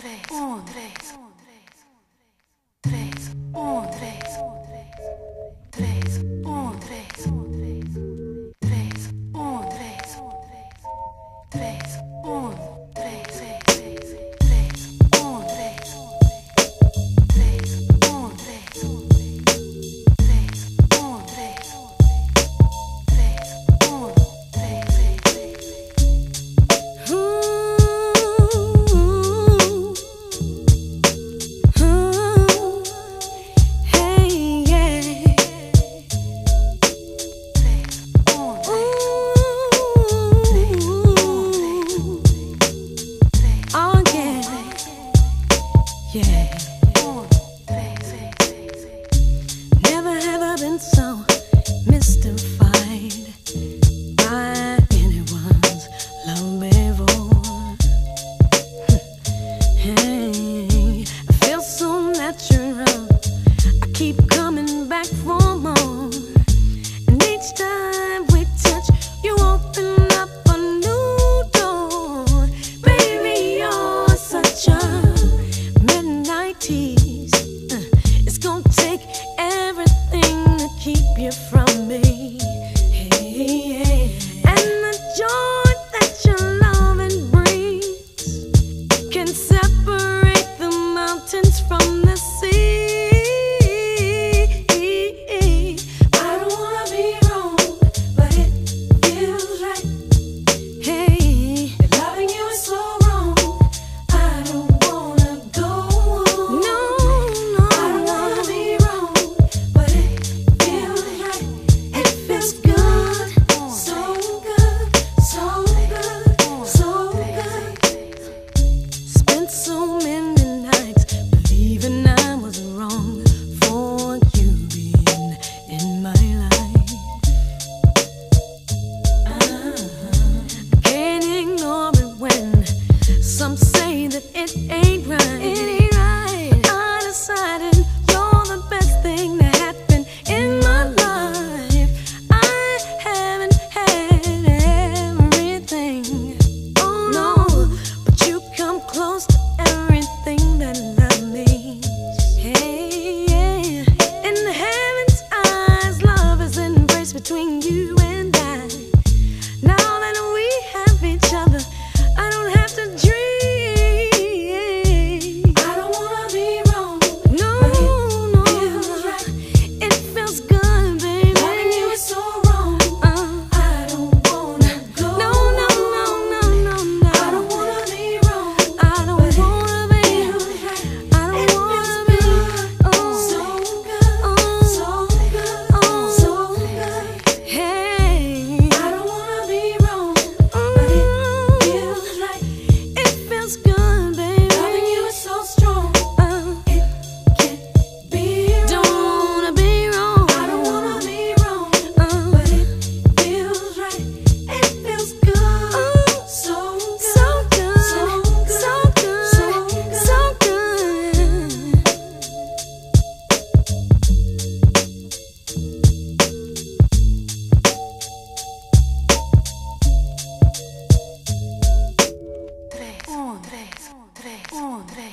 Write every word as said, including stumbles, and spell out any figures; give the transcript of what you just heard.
um, três, três, um, três, três, um, três, três, um, três, três, um, três, três, um, três, três, um, três, três, um, três, três, um, três. Yeah. Never have I been so mystified by anyone's love before. Hey, I feel so natural. I keep coming back for more. And each time we touch, you open up a new door. Baby, you're such a midnight tease. Uh, it's gonna take everything to keep you from me. Hey, yeah. And the joy that your loving brings can separate the mountains from the sea. I don't wanna be wrong, but it feels right. Hey, loving you is so wrong. I don't wanna go. No, no, I don't wanna be wrong, but it feels right. It feels good, so good, so good, so good. Spent so many nights believing I was wrong for you being in my life. uh, Can't ignore it when some say that it ain't right. It ain't right. But I decided you're the best thing that happened in my life. I haven't had everything, oh no, but you come close to everything that love means. Hey, yeah. In the heaven's eyes, love is an embrace between you and I. Now that we have each other, I don't have to dream. I don't wanna be wrong, no, no, feels right. It feels good, baby. Loving you is so wrong. Uh, I don't wanna go. No, no, no, no, no, no. I don't wanna be wrong. I don't wanna be. I don't wanna be. Oh, so good, oh, so good, oh, so good. Hey, I don't wanna be wrong, but it feels right. It feels good, baby. Loving you is so strong. Uh, it can't be wrong. Don't wanna be wrong. I don't wanna be wrong, uh, but it feels right. It feels good, oh, so good, so good, so good, so good, so good. Três, um, três, três, um, três.